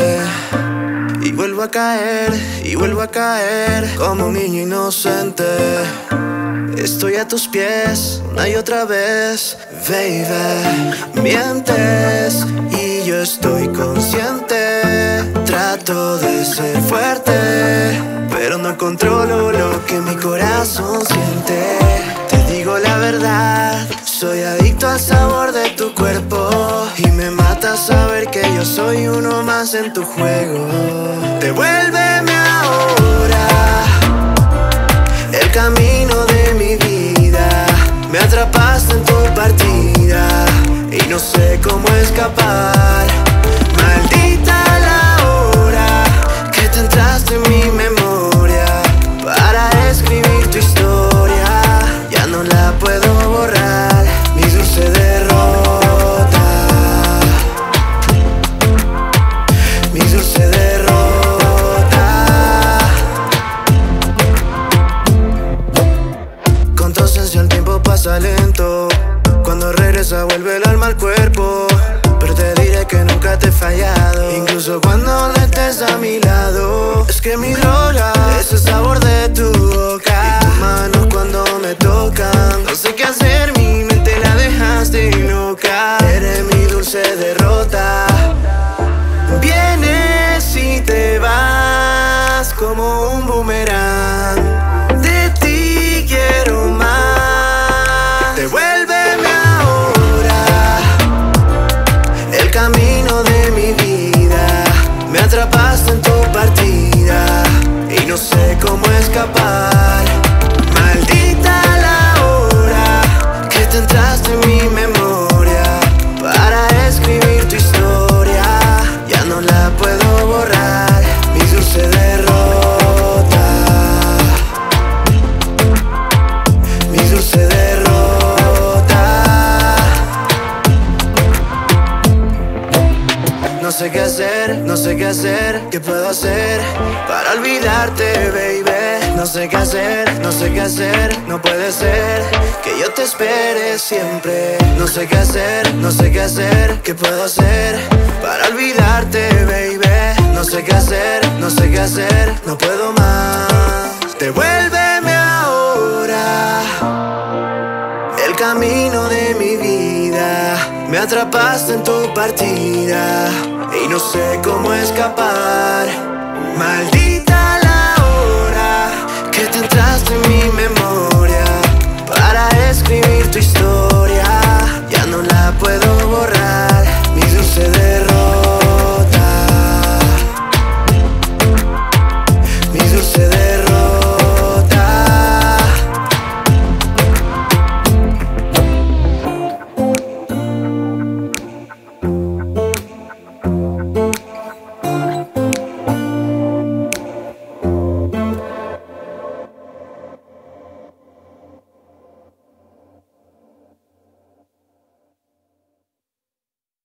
y vuelvo a caer, y vuelvo a caer como un niño inocente. Estoy a tus pies una y otra vez, baby. Mientes y yo estoy consciente. Trato de ser fuerte, pero no controlo lo que mi corazón siente. Te digo la verdad, soy adicto al sabor de tu cuerpo y me mata saber que yo soy uno más en tu juego. Devuélveme ahora el camino de mi vida. Me atrapaste en tu partida y no sé cómo escapar. Maldita la hora que te entraste en mi memoria para escribir tu historia. Ya no la puedo borrar, mi dulce derrota, mi dulce derrota. Con tu ausencia el tiempo pasa lento. Cuando regresa vuelve el alma al cuerpo. Pero te diré que nunca te he fallado, incluso cuando no estés a mi lado. Es que mi droga es el sabor de tu boca y tus manos cuando me tocan. No sé qué hacer, mi mente la dejaste loca. Eres mi dulce derrota. Vienes y te vas como un boomerang. De ti quiero más. Devuélveme ahora el camino de mi vida. Me atrapaste en tu partida y no sé cómo escapar. Maldita la hora que te entraste en mi memoria para escribir tu historia. Ya no la puedo borrar, mi dulce derrota, mi dulce derrota. No sé qué hacer, no sé qué hacer, qué puedo hacer para olvidarte, baby. No sé qué hacer, no sé qué hacer, no puede ser que yo te espere siempre. No sé qué hacer, no sé qué hacer, qué puedo hacer para olvidarte, baby. No sé qué hacer, no sé qué hacer, no puedo más. Devuélveme ahora el camino de mi vida. Me atrapaste en tu partida y no sé cómo escapar. Maldita